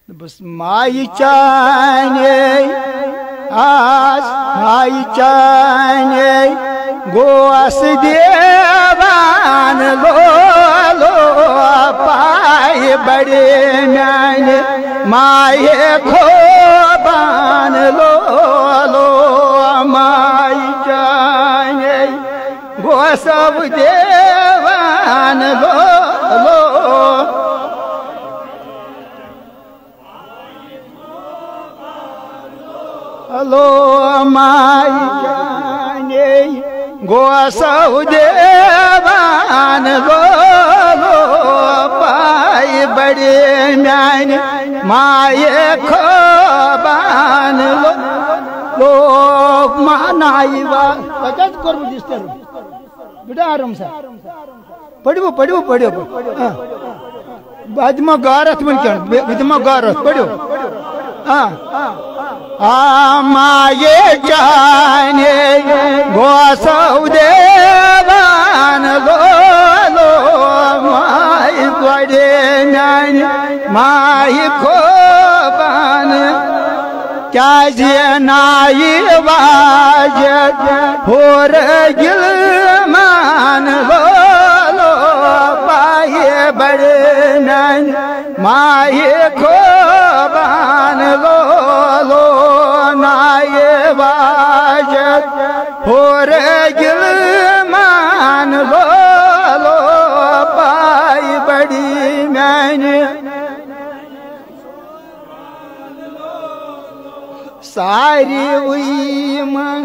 بس مائی چانے آس مائی چانے گوس دیوان لو لو پائے بڑے میانے مائی خوبان لو لو مائی چانے گوس دیوان لو لو لو مائی جانے گوسو دیوان لو لو پائی بڑے میانے مائی خوبان لو لو مانائی وقت کرو جس طرح بیٹا آرام سا پڑھو پڑھو پڑھو بعد میں غارت من کیا بعد میں غارت پڑھو مائی جانے گوسو دیوان لو لو مائی بڑے میانے مائی خوبان کیا نائی واجد ہور گلمان لو لو پائی بڑے میانے مائی خوبان لو لو نائی واجد ہور گلمان لو لو پائی بڑی میانے ساری ہوئی من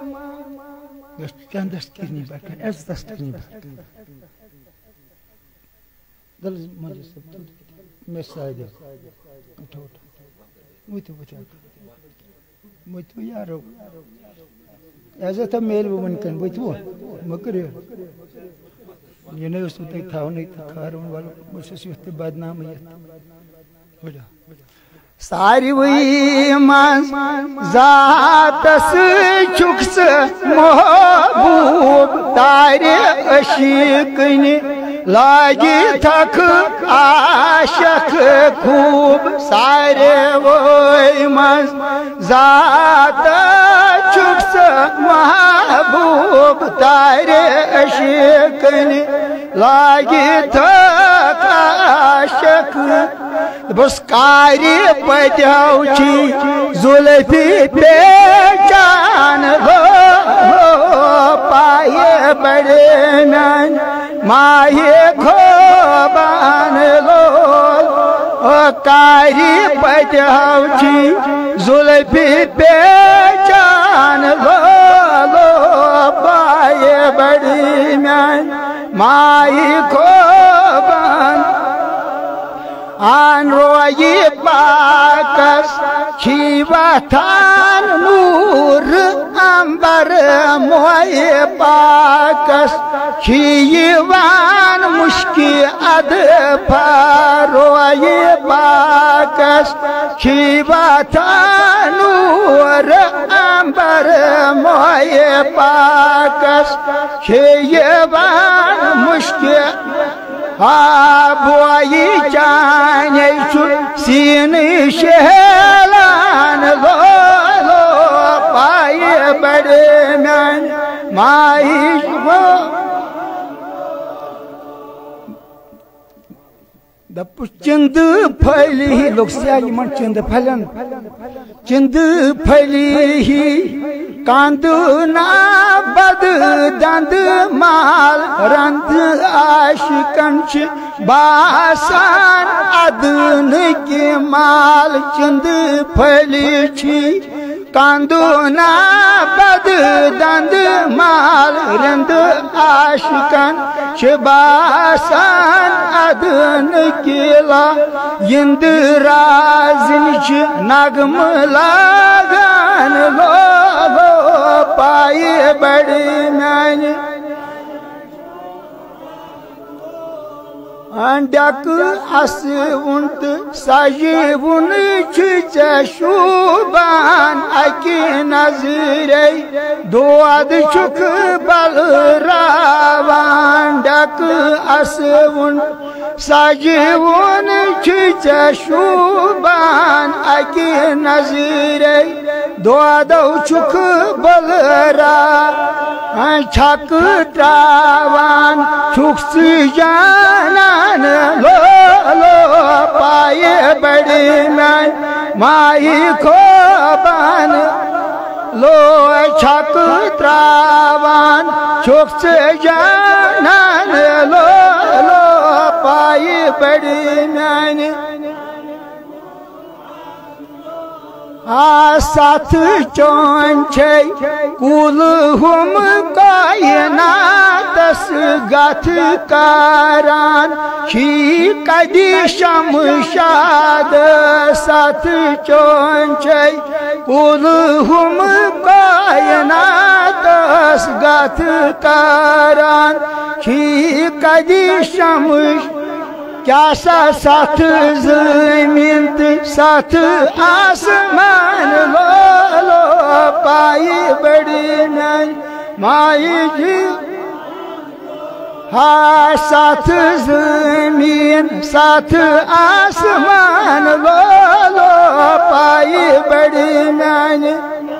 کیا دست کرنی باکر ایس دست کرنی باکر دل مجھے سب میں سائدہ اٹھو اٹھو مویتو بچا مویتو یارو ایسا تھا میل وہ من کن مویتو مکر یہ نہیں اس میں تھا نہیں تھا کھارون والا مجھ سے سیوہتے بدنام ہے بڑا ساری وی من ذاتس چکس محبوب تاری عشقنی لاگی تھک عاشق خوب ساری وی من ذات چکس محبوب تاری عشقنی لاگی تھک عاشق بس کاری پتیو چی زلفی پیچان لو پائے بڑے میانے مائی خوبان لو کاری پتیو چی زلفی پیچان لو لو پائے بڑے میانے مائی خوبان آن روی پاکس شیوتان نور امبر موی پاکس شیوان مشکی ادفار روی پاکس شیوتان نور امبر موی پاکس شیوان مشکی بوئی چانے سین شہلان لو لو پائے بڑے میانے مائی دپ چند پھلی لوگ سیاہی من چند پھلن چند پھلی ہی کاندنا بد دند مال رند عاشقن چھ باسان ادن کی مال چند پھلی چھی کاندنا بد دند مال رند عاشقن چھ باسان ادن کی لا یند رازن چھ نغم لاغان لو لو پائے بڑے میانے ڈک اسونت سجون چھ شوبان اکی نظرے دود چھک بل راوان ڈک اسونت سجون شوبان اکی نظیر دودو چک بلرا چھک تراوان چھک سی جانان لو لو پائے بڑی میں مائی خوبان لو چھک تراوان چھک سی جانان لو لو پائے بڑی میں ساتھ چونچے کل ہم کائناتس گت کران چھی کدی شمشاد ساتھ چونچے کل ہم کائناتس گت کران چھی کدی شمشاد کیا ساتھ زمین ساتھ آسمان لو لو پائی بڑی میں مائی جی ہاں ساتھ زمین ساتھ آسمان لو لو پائی بڑی میں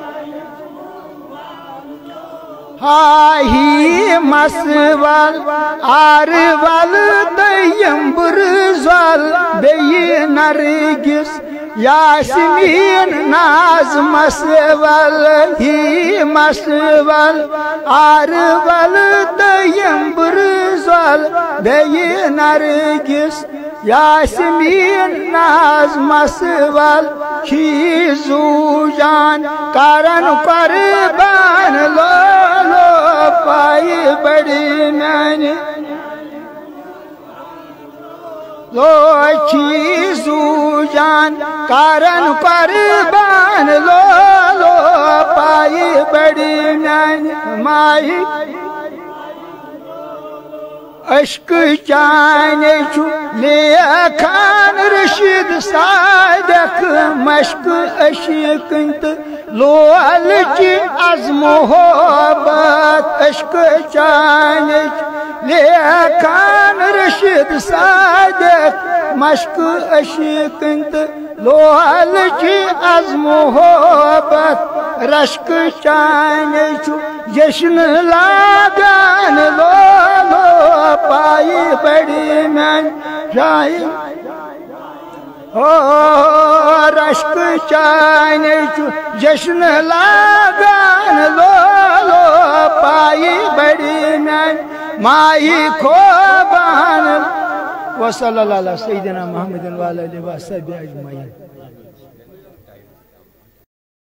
ہی مسوال آروال دیم برزوال بی نرگس یاسمین ناز مسوال ہی مسوال آروال دیم برزوال بی نرگس یاسمین ناز مسوال ہی زوجان کرن قربان لو پائی بڑی میں لو چیزو جان کارن قربان لو لو پائی بڑی میں مائی عشق چانے چھو لیکان رشید صادق مشق عشق انت لول چی از محبت عشق چانے چھو لیکان رشید صادق مشق عشق انت لول چی از محبت رشق چانے چھو جشن لاگان لو لو پائی بڑی میں جائیں رشک چانے جشن لاگان لو لو پائی بڑی میں مائی خوبان وصلی اللہ علیہ سیدنا محمد وعلیہ وآلہ وصحبہ اجمعین